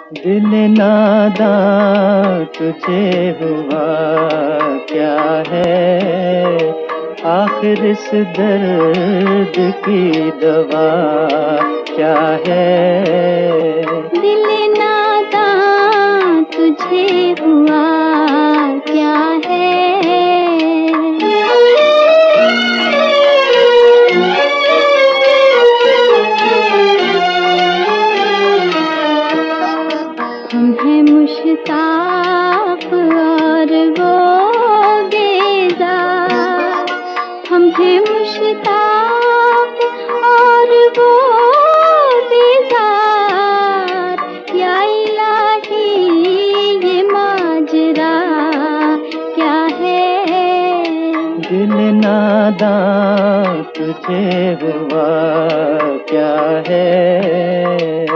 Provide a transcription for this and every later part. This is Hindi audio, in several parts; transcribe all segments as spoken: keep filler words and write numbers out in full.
दिल नादां तुझे हुआ क्या है, आखिर इस दर्द की दवा क्या है। दिल नादां तुझे हुआ क्या है। हम हैं मुश्ताक और वो बेजार, हम हैं मुश्ताक और वो बेजार, या इलाही ये माजरा क्या है। दिल नादां तुझे हुआ क्या है।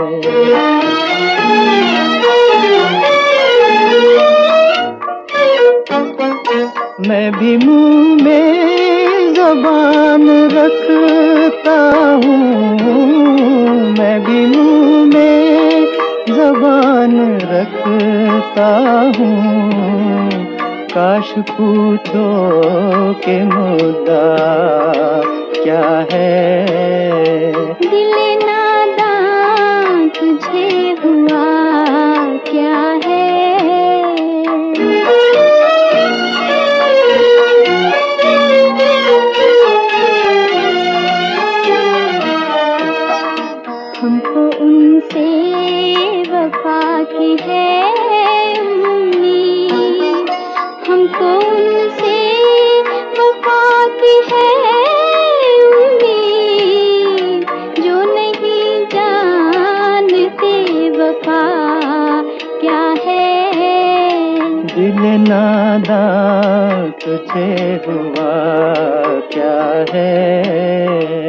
मैं भी मुंह में ज़बान रखता हूँ, मैं भी मुंह में ज़बान रखता हूँ, काश पूछो कि मुद्दा क्या है। दिल नादां तुझे हुआ क्या है। हमको उनसे वफा की है उम्मीद, हमको उनसे वफा की है उम्मीद, जो नहीं जानते वफा क्या है। दिल नादां तुझे हुआ क्या है।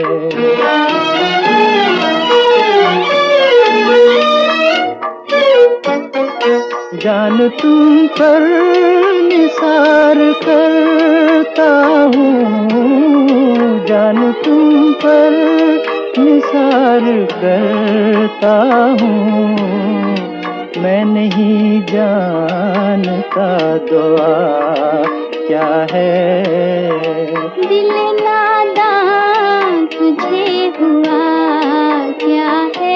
जान तुम पर निसार करता हूँ, जान तुम पर निसार करता हूँ, मैं नहीं जानता दुआ क्या है। दिल नादां तुझे हुआ क्या है।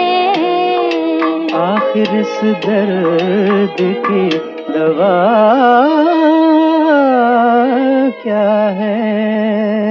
आखिर इस दर्द की दवा क्या है।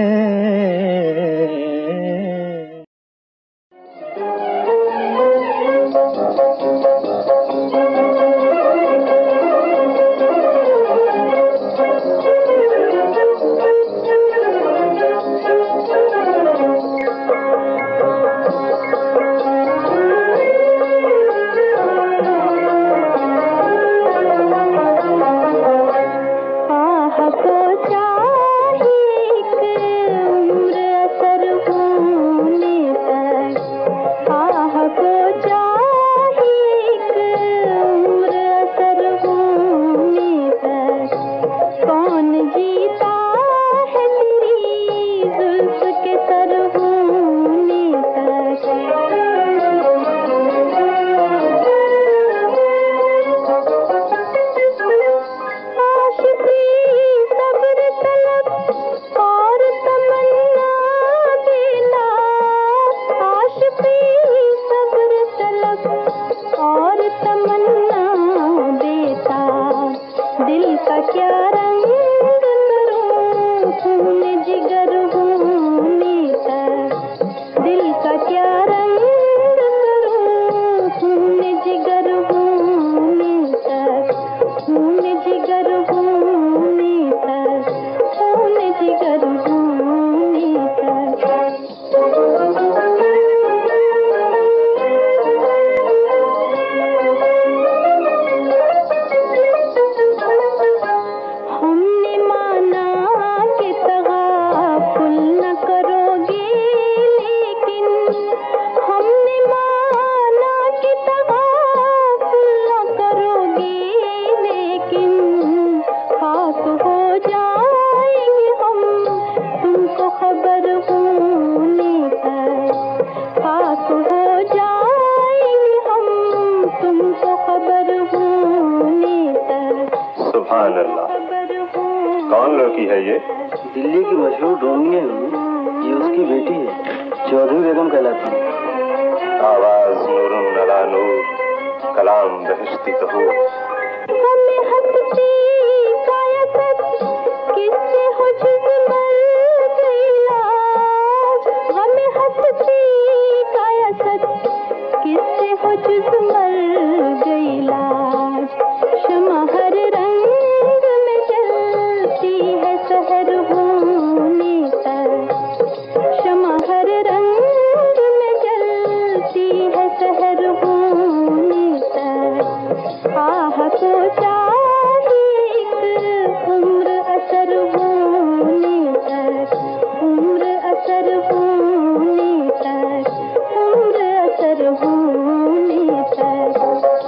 खबर होने तक। सुभान अल्लाह। कौन लड़की है ये? दिल्ली की मशहूर डोंगी है, ये उसकी बेटी है, चौधरी बेगम कहलाती है। आवाज नूरुन अला नूर, कलाम बहिश्ती तहूर। हमें हंसती कायकत किससे हो जुज़मर गइलाज। हमें हंसती कायकत किससे हो जुज़मर गइलाज। शमा हर रंग में जलती है सहर होने तक। शमा हर रंग में जलती है सहर होने तक। आह को चाहिए एक उम्र असर होने तक। उम्र असर होने तक। उम्र असर होने तक।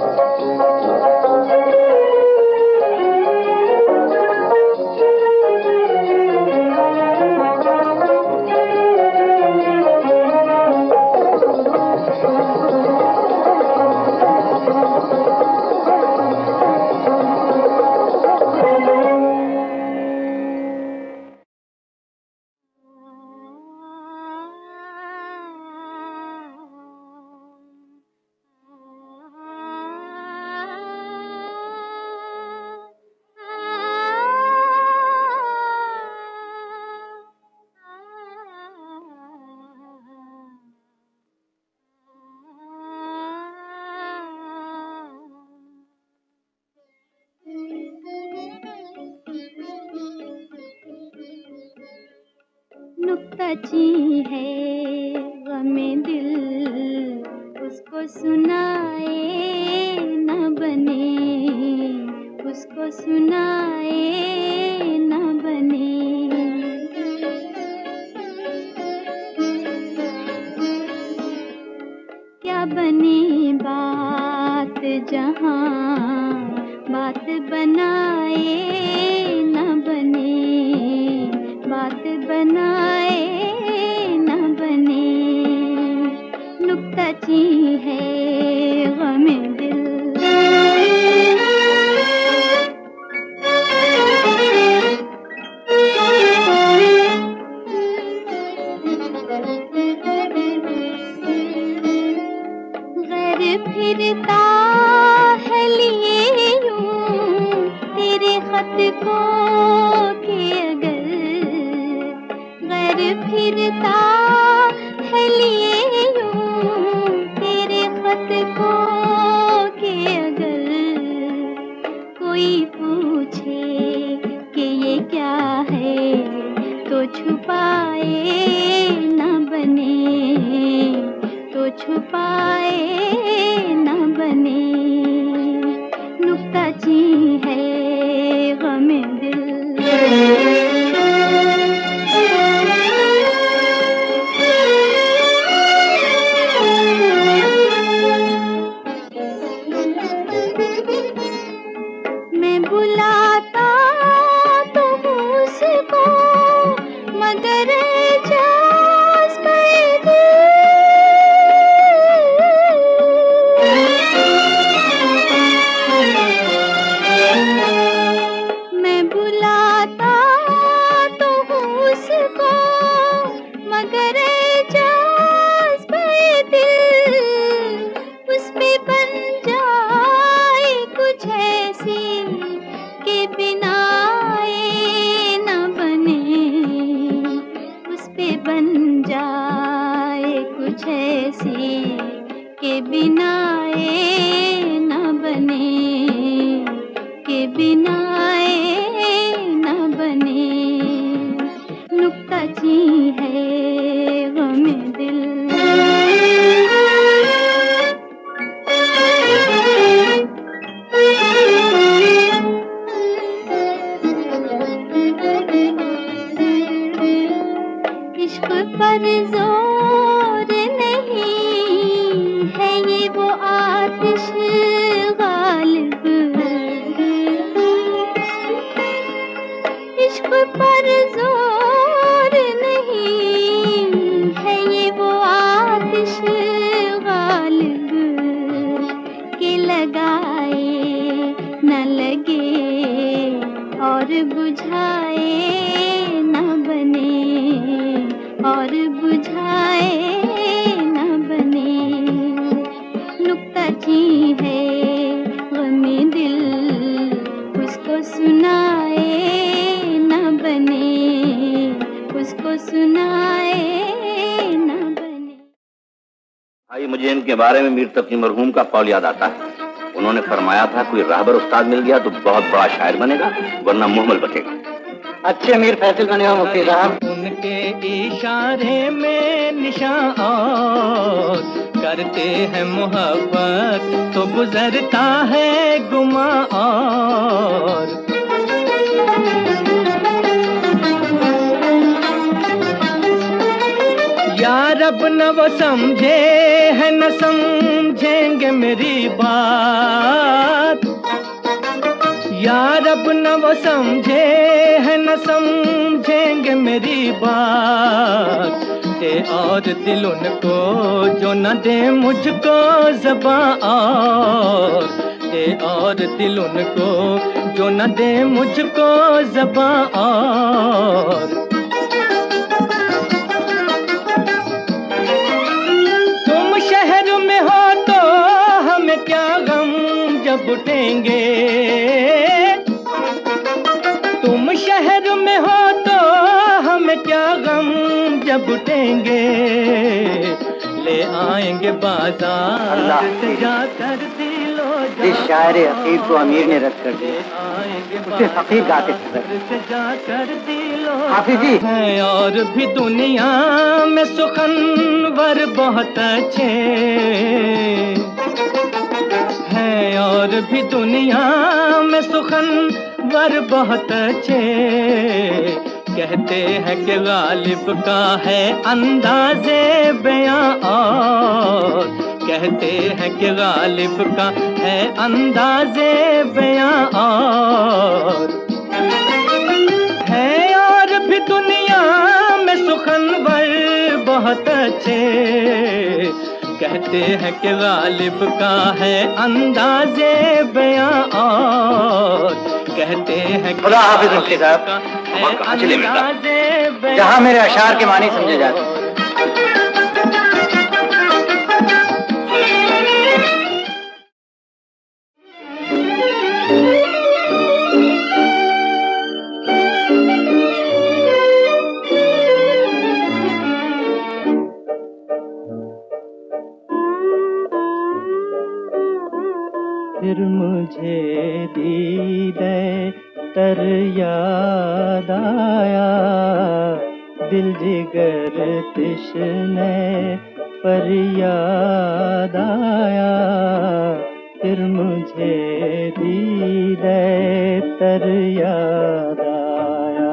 नुक्ताची है गमे दिल, उसको सुनाए न बने। उसको सुनाए न बने। क्या बने बात जहाँ बात बनाए न बने। बात बनाए न बने। नुक्ताची है गमे दिल। गैर फिरता है लिए यूं तेरे खत को के अगर। गैर फिरता है लिए यूं तेरे खत को के अगर। कोई पूछे कि ये क्या है तो छुपाए न बने। तो छुपाए न बने। नुक्ताची है गमे दिल। लगाए न लगे और बुझाए न बने और बुझाए न बने। नुक्ताचीन है गमे दिल उसको सुनाए न बने उसको सुनाए न बने। भाई मुझे इनके बारे में मीर तकी मरहूम का कौल याद आता है। उन्होंने फरमाया था कोई राहबर उस्ताद मिल गया तो बहुत बड़ा शायर बनेगा वरना मुहम्मल बचेगा। अच्छे अमीर फैसल बने हो मुफ्ती साहब। उनके इशारे में निशान और करते हैं मोहब्बत तो गुजरता है गुमा और। यार अब न वो समझे है न समझेंगे मेरी बात। यार अब न वो समझे है न समझेंगे मेरी बात। दे और दिल उनको जो न दे मुझको ज़बान और। दे और दिल उनको जो न दे मुझको ज़बान और। तुम शहर में हो तो हमें क्या गम जब उठेंगे। तुम शहर में हो तो हमें क्या गम जब उठेंगे। ले आएंगे बाजार से जाकर दिलो जिस शायर हकीर को अमीर ने रद्द कर दिया उसे फकीर गाते से जाकर दिलो हाफिज जी। है और भी दुनिया में सुखनवर बहुत अच्छे हैं और भी दुनिया में सुखनवर बहुत अच्छे। कहते हैं कि गालिब का है अंदाज़े बयां और। कहते हैं कि गालिब का है अंदाज़े बयां और। है और भी दुनिया में सुखनवर बहुत अच्छे। कहते हैं कि गालिब का है अंदाज़े बयां और। कहते हैं कि खुदा हाफिज मुफ्ती साहब। कहाँ चले मिलता जहाँ मेरे अशार के मानी समझे जाते हैं। फिर मुझे दीदे तर याद आया। दिल जिगर तिश्ने पर याद आया। फिर मुझे दीदे तर याद आया।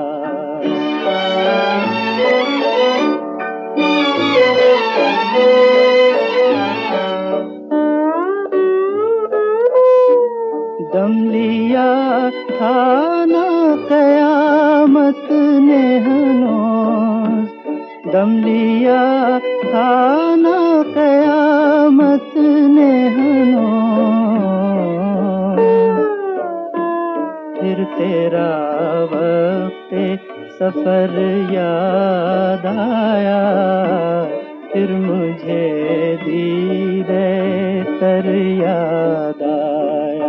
दम लिया था ना क़यामत ने हनूज़। दम लिया था ना क़यामत ने हनूज़। फिर तेरा वक़्ते सफ़र याद आया। फिर मुझे दीदे तर याद आया।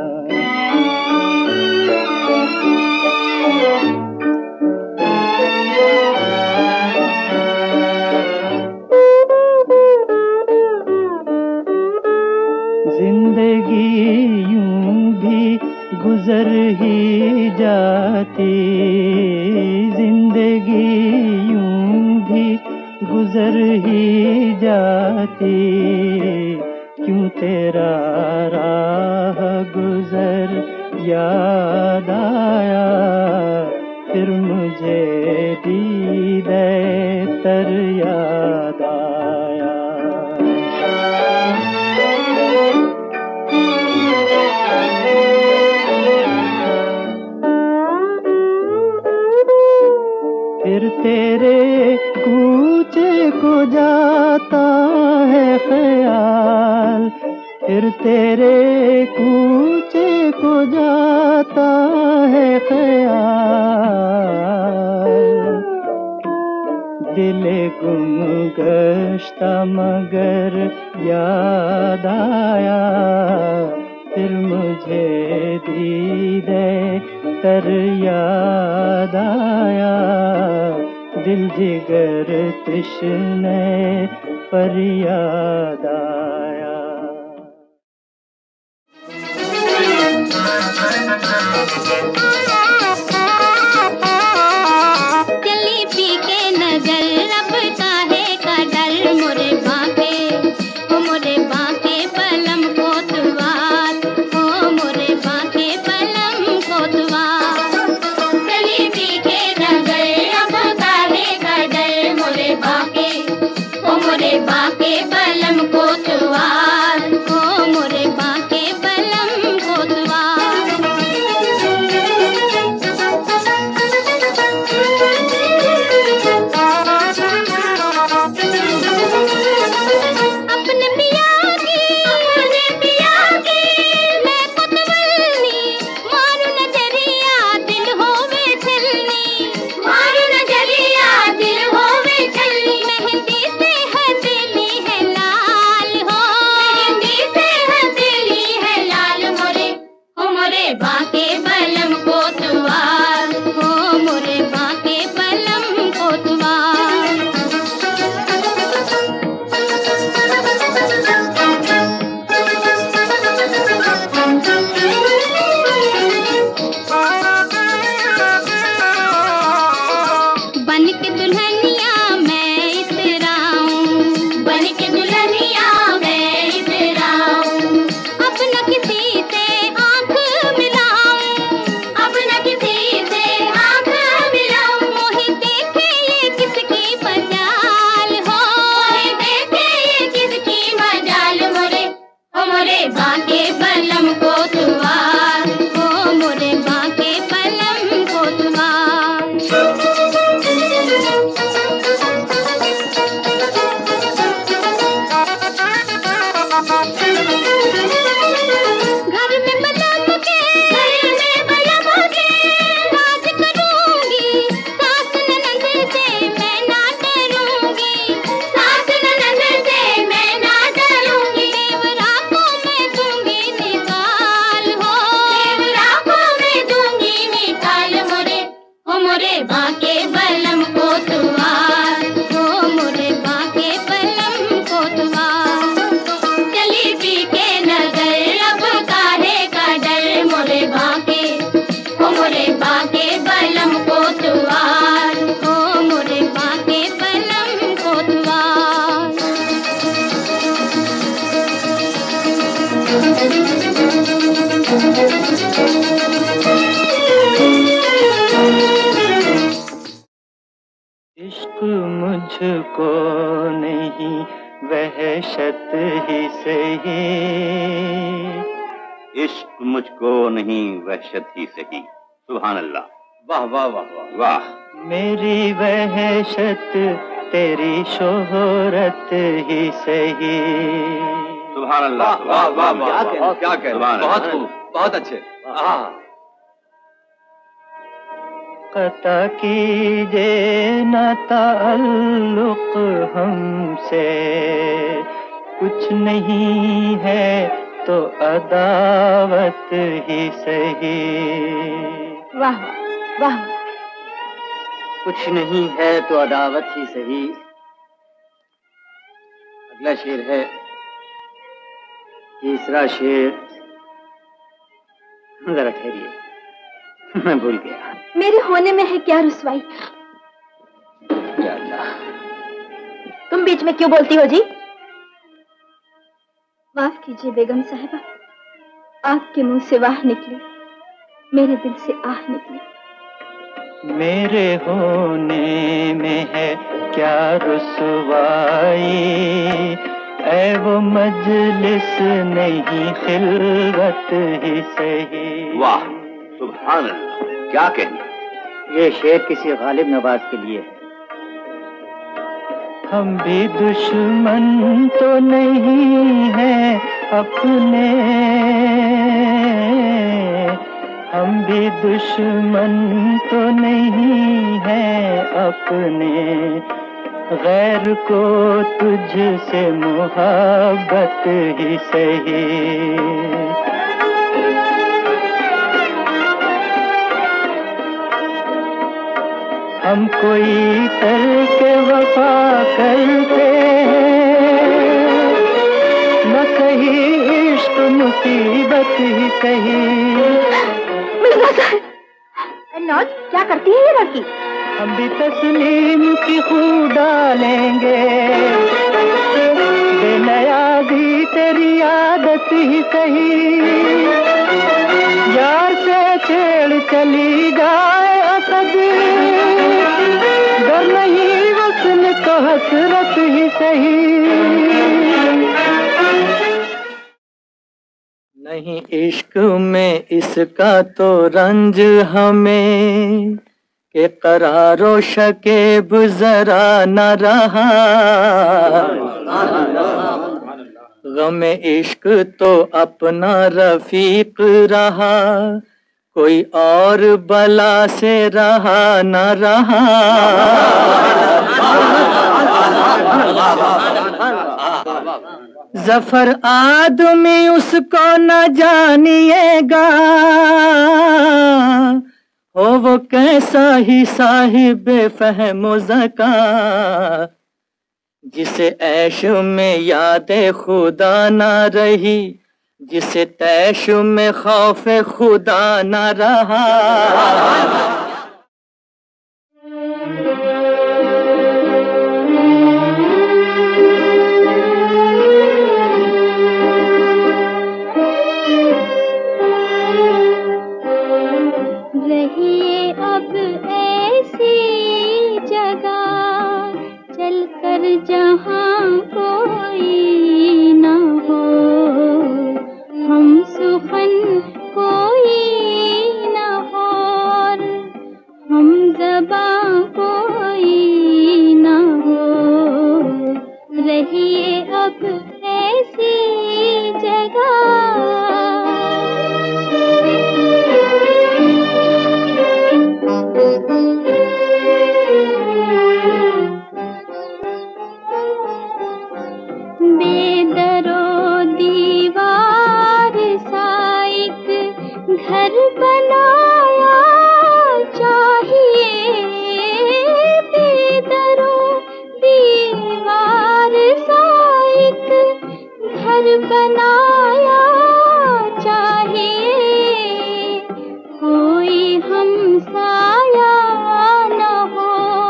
जिंदगी यूं भी गुजर ही जाती। जिंदगी यूं भी गुजर ही जाती। क्यों तेरा राह गुजर याद आया। फिर मुझे दीदे तर याद आया। फिर तेरे कूचे को जाता है ख्याल। फिर हर तेरे कूचे को जाता है ख्याल। दिले गुम गश्ता मगर याद आया, फिर मुझे दीदे तर याद आया। दिल जिगर तृष्णे पर याद आया। चली पी के नजर रब काहे का डर, मोरे बाके ओ मोरे बाके पलम कोतवाल, ओ मोरे बाके पलम कोतवाल। चली पी के नजर रब काहे का डर, मोरे बाके ओ मोरे बाके पलम कोतवाल, ओ मोरे बाके पलम कोतवाल। अपने पिया की अपने पिया की मैं कोतवाली, मारू नजरिया दिल होवे छलनी, मारू नजरिया दिल होवे छलनी। मेहंदी से हथेली है लाल हो, मेहंदी से हथेली है लाल। मोरे ओ मोरे बाके बलम कोतवाल, ओ मोरे बाके बलम कोतवाल। बन के दुल्हनिया मैं इतराऊं, बन के दुल्हनिया मैं इतराऊं। अब न किसी से आंख मिलाऊं, अब न किसी से आंख मिलाऊं। मोहे देखे ये किसकी मजाल हो, मोहे देखे ये किसकी मजाल। मोरे ओ मोरे बाके बलम कोतवाल, ओ मोरे बाके बलम कोतवाल। घर में बलम के घर में बलम के राज करूंगी, सास ननद से मैं ना डरूंगी, सास ननद से मैं ना डरूंगी। देवरा को मैं दूंगी निकाल हो, देवरा को मैं दूंगी निकाल। मोरे ओ मोरे बाके बलम कोतवाल, ओ मोरे बाके बलम कोतवाल। चली पी के नजर अब काहे का डर, मोरे बाके ओ मोरे बाके बलम कोतवाल, ओ मोरे बाके बलम कोतवाल। इश्क मुझको नहीं वहशत ही सही, इश्क मुझको नहीं वहशत ही सही। सुभान अल्लाह। वाह वाह वाह वाह वाह। मेरी वहशत तेरी शोहरत ही सही। सुभान अल्लाह। वाह वाह वाह क्या वाह, क्या कह सुभान बहुत अल्लाह। खूब, बहुत अच्छे। हाँ कता कीजिए न ताल्लुक हमसे, कुछ नहीं है तो अदावत ही सही। वाह वाह। कुछ नहीं है तो अदावत ही सही। अगला शेर है, तीसरा शेर। जरा ठहरिए, मैं भूल गया। मेरे होने में है क्या रुसवाई? या अल्लाह। तुम बीच में क्यों बोलती हो जी? माफ कीजिए बेगम साहिबा, आपके मुंह से वाह निकली, मेरे दिल से आह निकली। मेरे होने में है क्या रुसवाई, ऐ वो मजलिस नहीं खिलवत ही सही। वाह सुभान अल्लाह, क्या कहना। ये शेर किसी गालिब नवाज के लिए है। हम भी दुश्मन तो नहीं हैं, अपने, हम भी दुश्मन तो नहीं हैं अपने, गैर को तुझसे मोहब्बत ही सही। हम कोई तर्क वफा करते हैं, न सही इश्क मुसीबत ही सही। मिर्जा साहब, नौज क्या करती है ये लड़की? हम भी तस्लीम की खू डालेंगे, बेनया भी तेरी आदत ही सही। यार से छेड़ चली जाए असद, डर नहीं वसन तो हसरत ही सही। नहीं इश्क में इसका तो रंज हमें, के करारो शकेब जरा न रहा। गम इश्क तो अपना रफीक रहा, कोई और बला से रहा न रहा। जफर आदमी उसको न जानिएगा, हो वो कैसा ही साहिब फहमो ज़का, जिसे ऐश में याद खुदा न रही, जिसे तैश में खौफ खुदा न रहा। रहिए अब ऐसी जगह, चलकर जहाँ कोई न हो, हम सुखन कोई न हो, हम ज़बां कोई न हो। रहिए अब ऐसी जगह। बेदरो दीवार साइक घर बनाया चाहिए, बेदरो दीवार साइक घर बनाया चाहिए, कोई हमसाया न हो,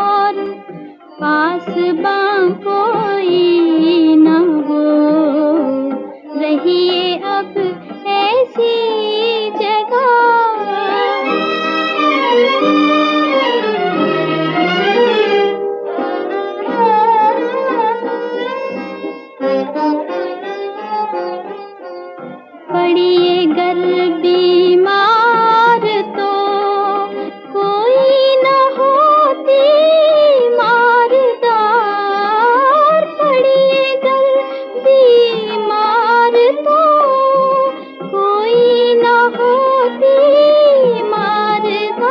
पासबां कोई न हो। रहिए अब ऐसी जगह। पड़िए गर बीमार तो कोई न होती मारदार, पड़िए गर बीमार तो कोई न होती मारदार,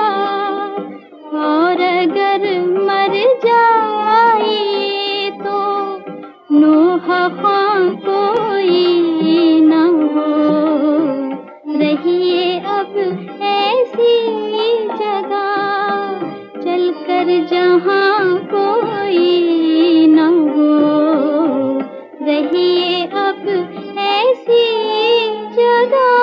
और अगर मर जाए तो नूह खां कोई न हो। रहिए अब ऐसी जगह, चलकर जहाँ कोई न हो। रहिए अब ऐसी जगह।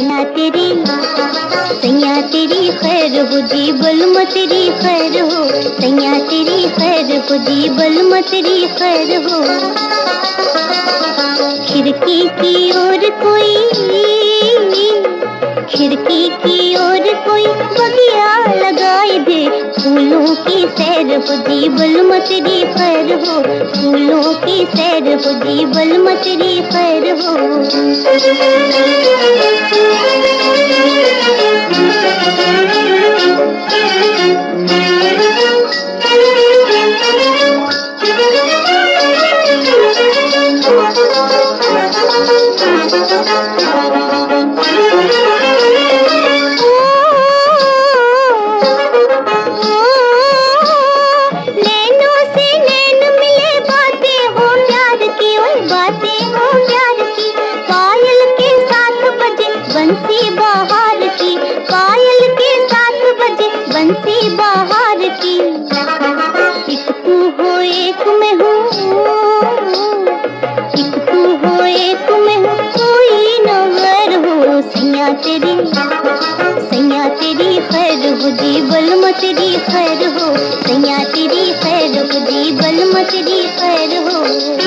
सैया तेरी सैया तेरी खैर हो जी बलम तेरी खैर हो, सैया तेरी खैर हो जी बलम तेरी खैर हो। खिड़की की ओर कोई खिड़की की ओर कोई बगिया लगाए दे, फूलों की सैर हो जी बलम तेरी खैर हो, फूलों की सैर हो जी बलम तेरी खैर हो। नैनों से नैन मिले, बातें हो प्यार की, ओए बातें हो प्यार की। पायल के साथ बजे बंसी बहार की, पायल के साथ बजे बंसी बहार की। एक तू हो एक मैं हूँ, एक तू हो एक मैं हूँ, कोई न गैर हो। सैया तेरी सैया तेरी खैर हो जी बलम तेरी खैर हो, सैया तेरी खैर हो जी बलम तेरी खैर हो।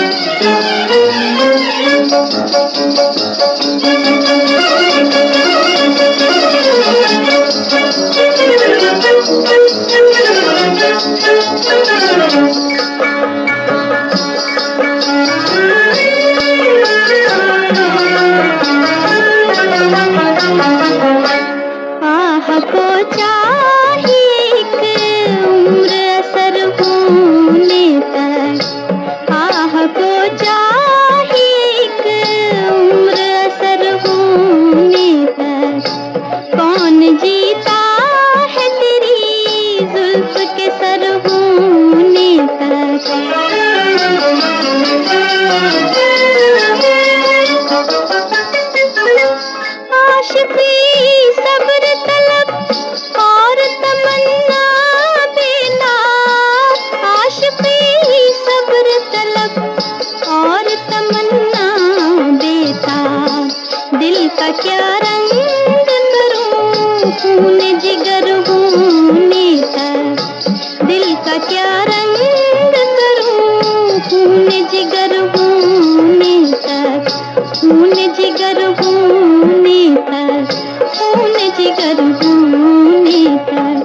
आह को चाहिए एक उम्र असर होने तक, आह को चाहिए एक उम्र असर होने तक। कौन जीता है तेरी जुल्फ के सर होने तक। आशिकी सब्र तलब और तमन्ना बेताब, आशिकी सब्र तलब और तमन्ना बेताब। दिल का क्या रंग करूं खून जिगर होने तक, दिल का क्या रंग करूं खून जिगर होने तक, खून जिगर होने तक, खून जिगर होने तक।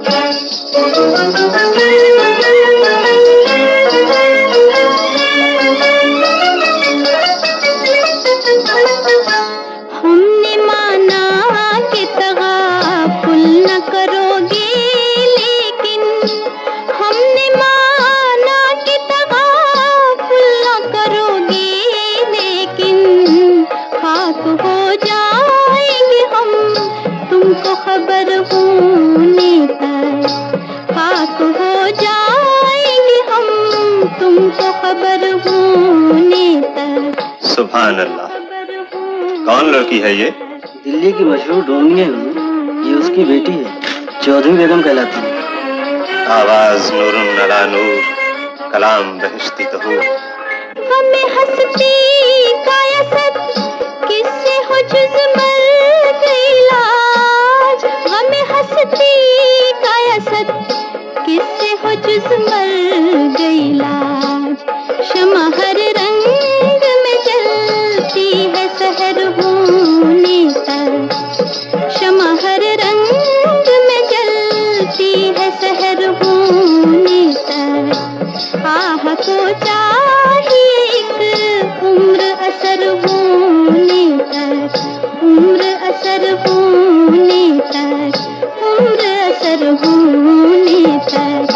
हमने माना कि तगाफुल न करोगे, लेकिन हमने माना कि तगाफुल न करोगे, लेकिन खाक हो जाएंगे हम तुमको खबर होने तक, खाक हो जाएंगे हम तुमको खबर होने तक। सुभान अल्लाह। कौन लड़की है ये? दिल्ली की मशहूर ढोंगी है, ये उसकी बेटी है, चौधरी बेगम कहलाती है। आवाज नूरुन अला नूर, कलाम बहिश्ती तो हो। हमें हंसती कायसत किससे हो जुज़मल गई लाज, हमें हंसती कायसत किससे हो जुज़मल गई लाज। शमा हर रंग में जलती है सहर होने तक, शमा हर रंग में जलती है सहर होने तक। आह को चाहिए एक उम्र असर होने तक, उम्र असर होने तक, उम्र असर होने तक।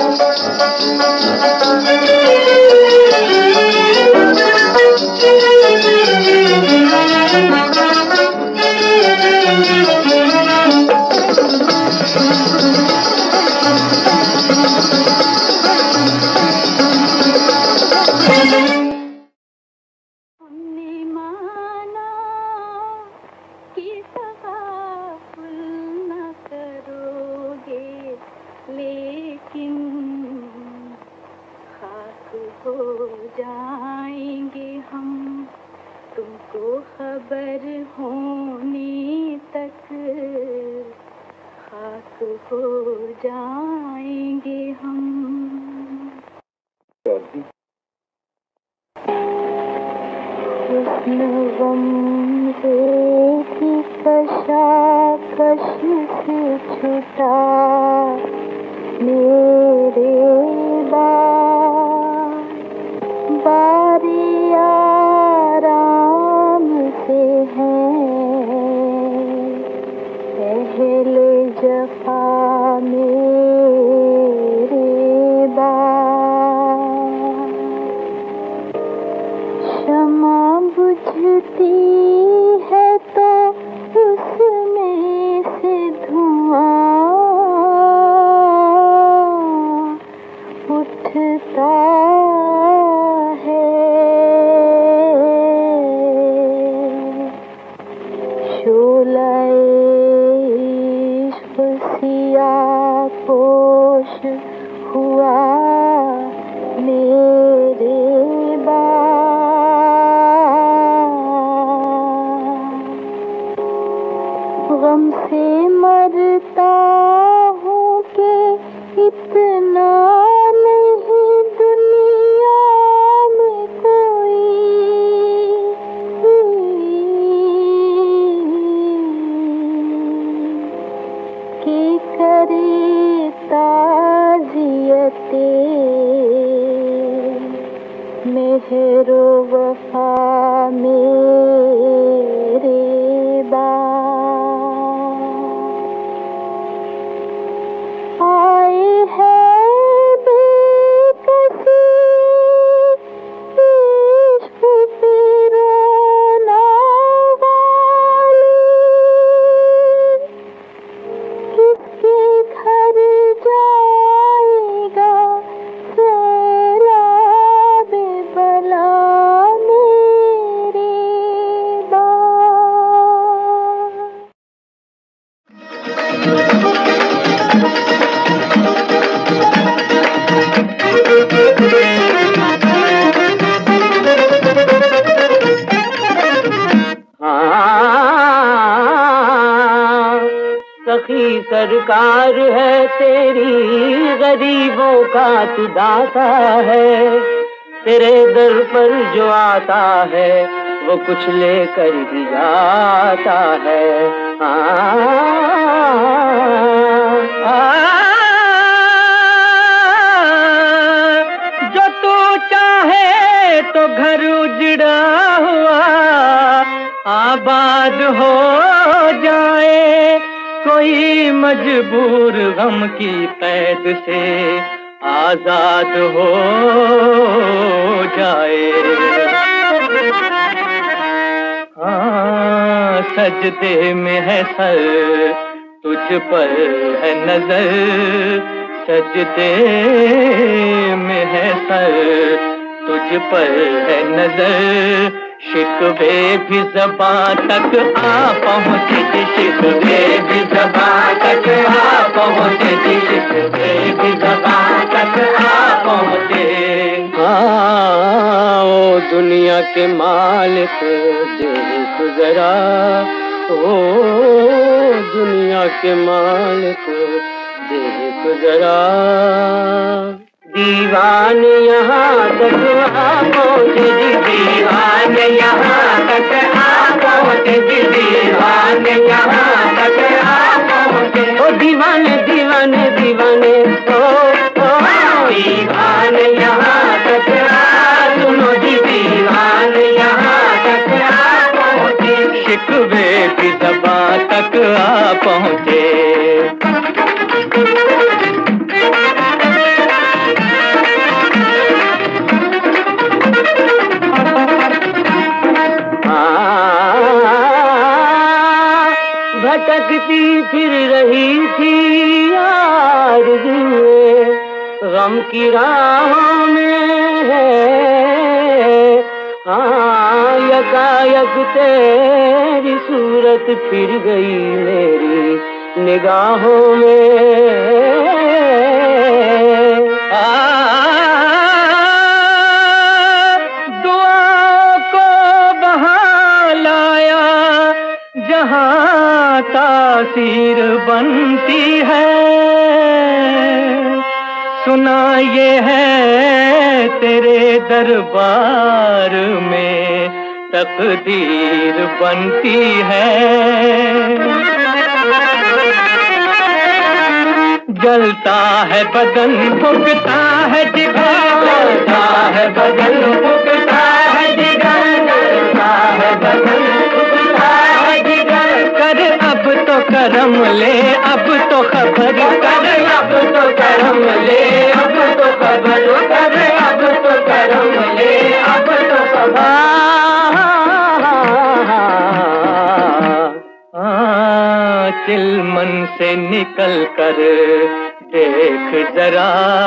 हमने माना कि तगाफुल न करोगे, लेकिन खाक हो जाएंगे हम तुमको खबर होने तक। खो जाएंगे हम। हुस्न गम से की कशाकश से छूटा मेरे बार, बारी आराम से है पहले जफा मेरे बार। शमा बुझती है तो उसमें से धुआं उठता है। शोलाए इश्क सिया पोश हुआ मेरे गम से मरता हूँ कि इतना नहीं दुनिया में कोई कि करे ताज़ियते मेहरो वफा मेरे आए है बेकसी इश्क पे रोना वाली, किसके घर जाएगा सैलाब बला मेरे बार। सखी सरकार है तेरी गरीबों का तू दाता है, तेरे दर पर जो आता है वो कुछ लेकर ही जाता है। आ, आ, जो तू चाहे तो घर उजड़ा हुआ आबाद हो जाए, कोई मजबूर गम की कैद से आजाद हो जाए। हाँ सजदे में है सर तुझ पर है नजर, सजदे में है सर तुझ पर है नजर, शिकवे भी ज़बां तक आ पहुँचे, शिकवे भी ज़बां तक आ पहुँचे, शिकवे भी ज़बां तक आ पहुँचे। हाँ ओ दुनिया के मालिक देख जरा, ओ दुनिया के मालिक देख जरा, दीवान यहाँ तक आ पहुँचे, दीवान यहाँ तक आ पहुँचे, दीवान यहाँ तक आ पहुँचे। ओ दीवाने दीवाने दीवाने ओ ओ दीवान यहाँ तक आ, सुनो जी दीवान यहाँ तक आ पहुँचे, शिकवे की ज़बां तक आ पहुँचे। भटकती फिर रही थी आरज़ुएं गम की राहों में, हाँ यकायक तेरी सूरत फिर गई मेरी निगाहों में। आ, दुआ को बहा लाया जहाँ था तासीर बनती है, सुना ये है तेरे दरबार में तकदीर बनती है। जलता है बदन फूकता है जिगर, जलता है बदन फूकता है जिगर, जलता है बदन फूकता है जिगर। कर अब तो करम ले, अब तो खबर कर, अब तो करम ले, अब तो खबर कर, अब तो करम ले, अब तो खबर। चिलमन से निकल कर देख जरा,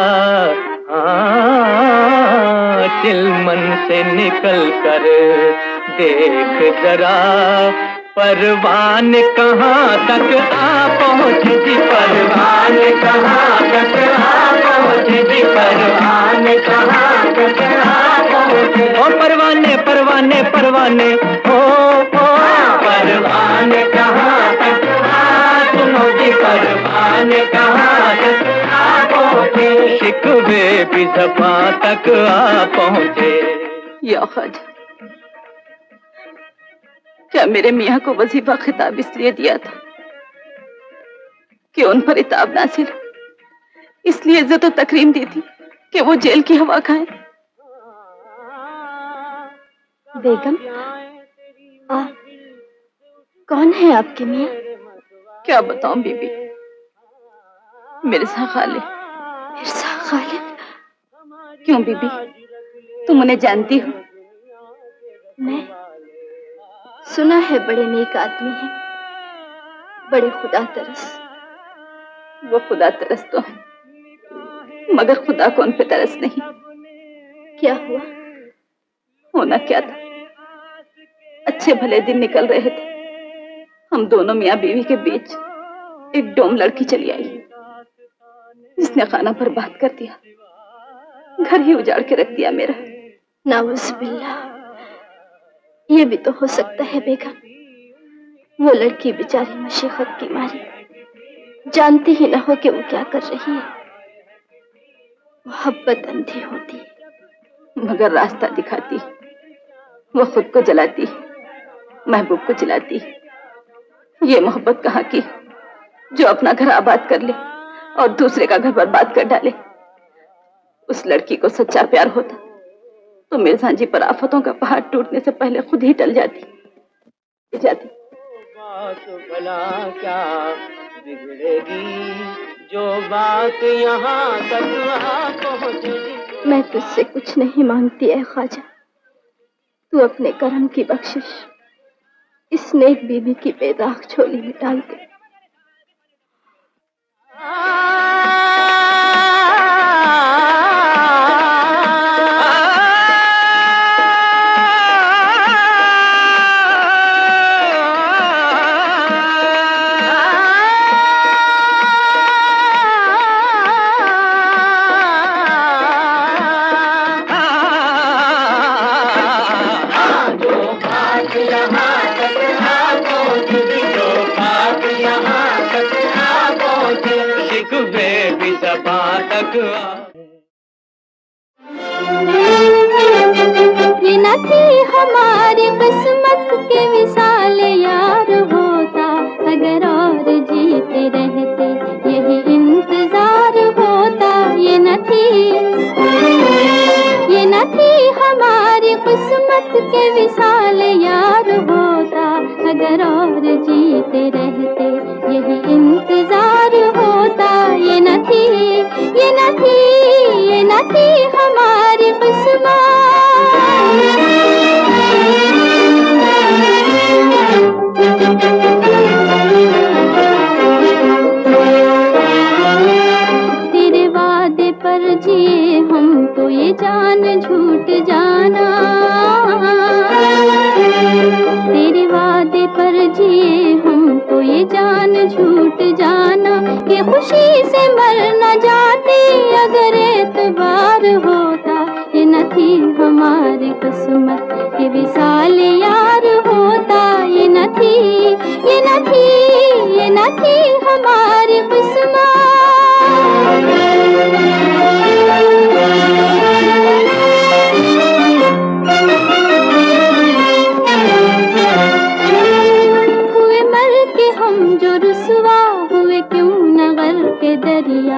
हाँ चिलमन से निकल कर देख जरा, परवान कहाँ तक आ पहुँचे जी, परवान कहाँ तक आ पहुँचे जी, परवान कहाँ तक आ पहुँचे। ओ परवाने परवाने परवाने ओ ओ परवाने कहाँ तक आ, सुनो जी परवाने कहाँ तक आ पहुँचे, शिकवे भी ज़बां तक आ पहुँचे। या ख्वाजा, क्या मेरे मियाँ को वजीफा खिताब इसलिए दिया था कि उन पर इताब नासिल, इसलिए इज्जत और तकरीम दी थी कि वो जेल की हवा खाए? बेगम, आ, कौन है आपके मियाँ? क्या बताऊं बीबी, मिर्जा खालिद। मिर्जा खालिद? क्यों बीबी, तुम उन्हें जानती हो? मैं सुना है बड़े नेक आदमी हैं, बड़े खुदा तरस। वो खुदा तरस तो है, मगर खुदा को उन पे तरस नहीं। क्या हुआ? होना क्या था, अच्छे भले दिन निकल रहे थे, हम दोनों मियाँ बीवी के बीच एक डोम लड़की चली आई, जिसने खाना बर्बाद कर दिया, घर ही उजाड़ के रख दिया मेरा। नाउज़ुबिल्लाह, ये भी तो हो सकता है बेगम, वो लड़की बेचारी मशीखत की मारी जानती ही ना हो कि वो क्या कर रही है। मोहब्बत अंधी होती है, मगर रास्ता दिखाती, वो खुद को जलाती, महबूब को जलाती। ये मोहब्बत कहाँ की जो अपना घर आबाद कर ले और दूसरे का घर बर्बाद कर डाले। उस लड़की को सच्चा प्यार होता तो मिर्जा जी पर आफतों का पहाड़ टूटने से पहले खुद ही टल जाती जाती। बात भला क्या बिगड़ेगी जो बात यहाँ तक आ पहुँचेगी। मैं तुझसे कुछ नहीं मांगती है ख्वाजा, तू अपने करम की बख्शिश इस नेक बीवी की बेदाग झोली में डाल दे। ये न थी हमारी किस्मत के विसाल यार होता, अगर और जीते रहते यही इंतजार होता। ये न थी ये न थी हमारी किस्मत के विसाल यार होता, अगर और जीते रहते यही इंतजार होता। ये न थी ये न थी ये न थी हमारी किस्मत। तेरे वादे पर जिए हम तो ये जान झूठ जाना, तेरे वादे पर जिए हम तो ये जान झूठ जाना, कि खुशी से मर न जाते अगर एतबार होता। ये न थी हमारी किस्मत कि विसाल यार होता। ये न थी ये न थी ये न थी हमारी किस्मत। हुए मर के हम जो रुसवा हुए क्यों न गर्क दरिया।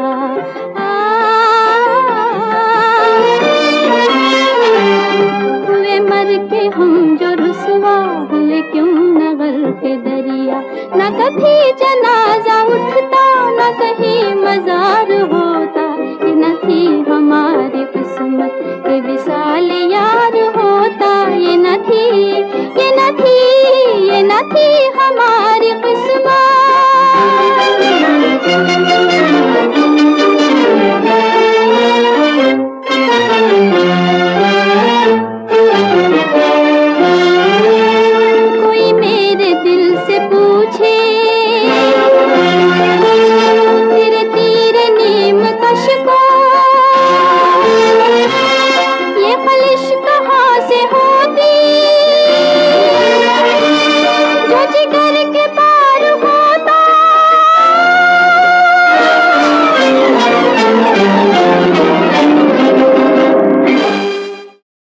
हुए मर के हम जो रुसवा हुए क्यों न गर्क दरिया। न कभी जनाजा उठता न कहीं मजार होता। ये न थी हमारी किस्मत के विशाल यार होता। ये न थी ये न थी ये न थी हमारी किस्मत।